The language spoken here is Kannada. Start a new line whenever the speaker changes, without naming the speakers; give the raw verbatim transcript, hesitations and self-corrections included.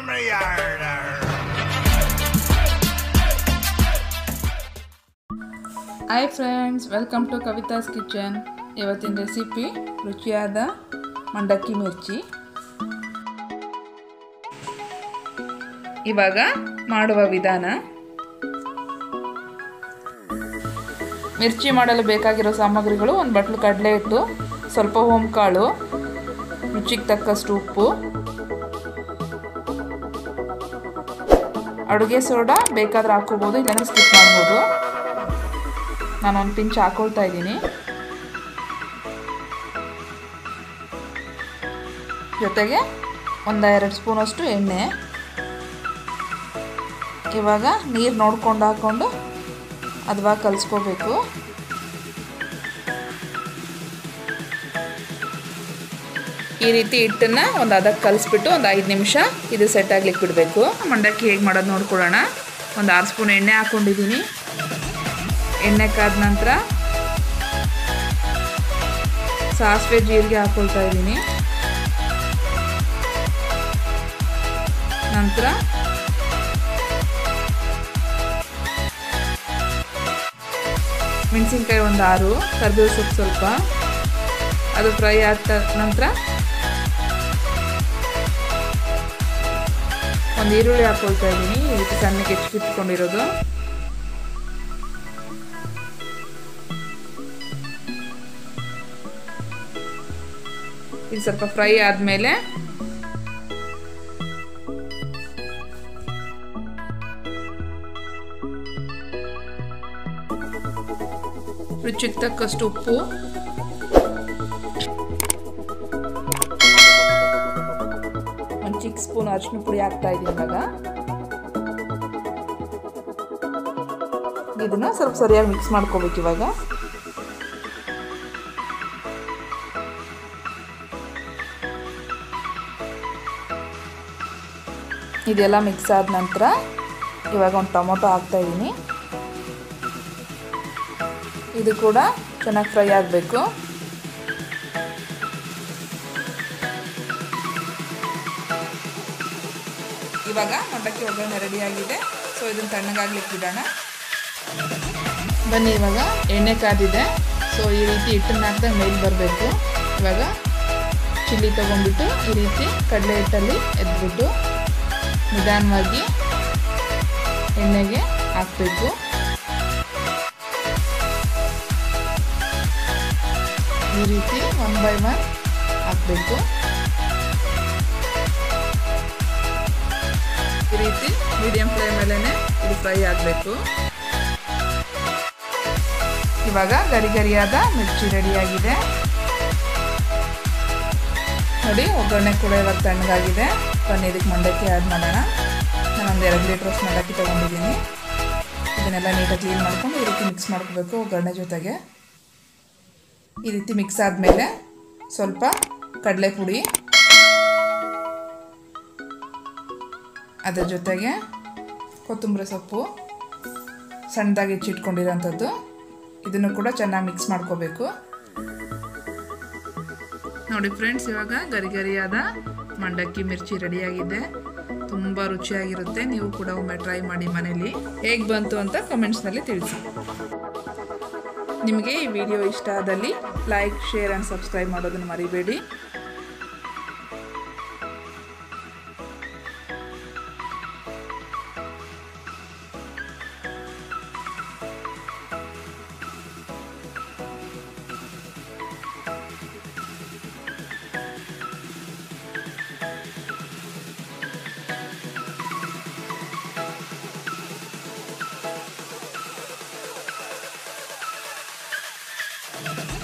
from the yard.
Hi friends, welcome to Kavita's Kitchen. ಇವತ್ತಿನ ರೆಸಿಪಿ ರುಚಿಯಾದ ಮಂಡಕ್ಕಿ ಮಿರ್ಚಿ. ಇವಾಗ ಮಾಡುವ ವಿಧಾನ. ಮಿರ್ಚಿ ಮಾಡಲು ಬೇಕಾಗಿರೋ ಸಾಮಗ್ರಿಗಳು: ಒಂದು ಬಟ್ಲು ಕಡಲೆ ಹಿಟ್ಟು, ಸ್ವಲ್ಪ ಓಂ ಕಾಳು, ರುಚಿಗೆ ತಕ್ಕಷ್ಟು ಉಪ್ಪು, ಅಡುಗೆ ಸೋಡಾ ಬೇಕಾದ್ರೆ ಹಾಕೋಬಹುದು, ಇಲ್ಲಾಂದ್ರೆ ಸ್ಕಿಪ್ ಮಾಡ್ಬೋದು. ನಾನು ಒಂದು ಪಿಂಚ್ ಹಾಕೊಳ್ತಾ ಇದ್ದೀನಿ. ಜೊತೆಗೆ ಒಂದು ಎರಡು ಸ್ಪೂನಷ್ಟು ಎಣ್ಣೆ. ಇವಾಗ ನೀರು ನೋಡ್ಕೊಂಡು ಹಾಕ್ಕೊಂಡು ಅದ್ವಾಗ ಕಲಿಸ್ಕೋಬೇಕು. ಈ ರೀತಿ ಹಿಟ್ಟನ್ನು ಒಂದು ಅದಕ್ಕೆ ಕಲಿಸ್ಬಿಟ್ಟು ಒಂದು ಐದು ನಿಮಿಷ ಇದು ಸೆಟ್ ಆಗ್ಲಿಕ್ಕೆ ಬಿಡಬೇಕು. ಮಂಡಕ್ಕಿ ಹೇಗೆ ಮಾಡೋದು ನೋಡ್ಕೊಳ್ಳೋಣ. ಒಂದು ಆರು ಸ್ಪೂನ್ ಎಣ್ಣೆ ಹಾಕ್ಕೊಂಡಿದ್ದೀನಿ. ಎಣ್ಣೆ ಕಾದ ನಂತರ ಸಾಸಿವೆ ಜೀರಿಗೆ ಹಾಕ್ಕೊಳ್ತಾ ಇದ್ದೀನಿ. ನಂತರ ಮೆಣಸಿನ್ಕಾಯಿ ಒಂದು ಆರು, ಕರಿಬೇವು ಸೊಪ್ಪು ಸ್ವಲ್ಪ, ಅದು ಫ್ರೈ ಆದ ನಂತರ ಒಂದು ಈರುಳ್ಳಿ ಹಾಕ್ಕೊಳ್ತಾ ಇದ್ದೀನಿ. ಈ ರೀತಿ ಸಣ್ಣಗೆ ಹೆಚ್ಚಿಟ್ಕೊಂಡಿರೋದು. ಇದು ಸ್ವಲ್ಪ ಫ್ರೈ ಆದಮೇಲೆ ರುಚಿಗೆ ತಕ್ಕಷ್ಟು ಉಪ್ಪು, ಒಂದು ಚಿಕ್ಕ ಸ್ಪೂನ್ ಅರಿಶಿನ ಪುಡಿ ಹಾಕ್ತಾ ಇದ್ದೀನಿ. ಇವಾಗ ಇದನ್ನ ಸ್ವಲ್ಪ ಸರಿಯಾಗಿ ಮಿಕ್ಸ್ ಮಾಡ್ಕೋಬೇಕು. ಇವಾಗ ಇದೆಲ್ಲ ಮಿಕ್ಸ್ ಆದ ನಂತರ ಇವಾಗ ಒಂದು ಟೊಮೊಟೊ ಹಾಕ್ತಾ ಇದ್ದೀನಿ. ಇದು ಕೂಡ ಚೆನ್ನಾಗಿ ಫ್ರೈ ಆಗಬೇಕು. ಇವಾಗ ಮಂಡಕ್ಕಿ ಒಗ್ಗರಣೆ ರೆಡಿಯಾಗಿದೆ. ಸೊ ಇದನ್ನು ತಣ್ಣಗಾಗ್ಲಿಕ್ಕೆ ಬಿಡೋಣ. ಬನ್ನಿ, ಇವಾಗ ಎಣ್ಣೆ ಕಾದಿದೆ. ಸೊ ಈ ರೀತಿ ಹಿಟ್ಟನ್ನು ಹಾಕಿದ ಮೇಲೆ ಬರಬೇಕು. ಇವಾಗ ಚಿಲ್ಲಿ ತೊಗೊಂಡ್ಬಿಟ್ಟು ಈ ರೀತಿ ಕಡಲೆ ಹಿಟ್ಟಲ್ಲಿ ಎದ್ಬಿಟ್ಟು ನಿಧಾನವಾಗಿ ಎಣ್ಣೆಗೆ ಹಾಕಬೇಕು. ಈ ರೀತಿ ಒನ್ ಬೈ ಒನ್ ಹಾಕಬೇಕು. ಈ ರೀತಿ ಮೀಡಿಯಂ ಫ್ಲೇಮಲ್ಲೇ ಇದು ಫ್ರೈ ಆಗಬೇಕು. ಇವಾಗ ಗರಿ ಗರಿಯಾದ ಮಿರ್ಚಿ ರೆಡಿಯಾಗಿದೆ ನೋಡಿ. ಒಗ್ಗರಣೆ ಕೂಡ ಇವಾಗ ತಣ್ಣಗಾಗಿದೆ. ಬನ್ನಿ ಇದಕ್ಕೆ ಮಂಡಕ್ಕಿ ಆ್ಯಡ್ ಮಾಡೋಣ. ನಾನೊಂದು ಎರಡು ಲೀಟ್ರಷ್ಟು ಮಂಡಕ್ಕಿ ತೊಗೊಂಡಿದ್ದೀನಿ. ಇದನ್ನೆಲ್ಲ ನೀಟಾಗಿ ಕ್ಲೀನ್ ಮಾಡ್ಕೊಂಡು ಈ ರೀತಿ ಮಿಕ್ಸ್ ಮಾಡ್ಕೋಬೇಕು ಒಗ್ಗರಣೆ ಜೊತೆಗೆ. ಈ ರೀತಿ ಮಿಕ್ಸ್ ಆದಮೇಲೆ ಸ್ವಲ್ಪ ಕಡಲೆ ಪುಡಿ, ಅದರ ಜೊತೆಗೆ ಕೊತ್ತಂಬರಿ ಸೊಪ್ಪು ಸಣ್ಣದಾಗಿ ಹೆಚ್ಚಿಟ್ಕೊಂಡಿರೋಂಥದ್ದು, ಇದನ್ನು ಕೂಡ ಚೆನ್ನಾಗಿ ಮಿಕ್ಸ್ ಮಾಡ್ಕೋಬೇಕು. ನೋಡಿ ಫ್ರೆಂಡ್ಸ್, ಇವಾಗ ಗರಿ ಗರಿಯಾದ ಮಂಡಕ್ಕಿ ಮಿರ್ಚಿ ರೆಡಿಯಾಗಿದೆ. ತುಂಬ ರುಚಿಯಾಗಿರುತ್ತೆ. ನೀವು ಕೂಡ ಒಮ್ಮೆ ಟ್ರೈ ಮಾಡಿ ಮನೇಲಿ. ಹೇಗೆ ಬಂತು ಅಂತ ಕಮೆಂಟ್ಸ್ನಲ್ಲಿ ತಿಳಿಸಿ. ನಿಮಗೆ ಈ ವಿಡಿಯೋ ಇಷ್ಟ ಆದಲ್ಲಿ ಲೈಕ್, ಶೇರ್ ಆ್ಯಂಡ್ ಸಬ್ಸ್ಕ್ರೈಬ್ ಮಾಡೋದನ್ನು ಮರಿಬೇಡಿ.
You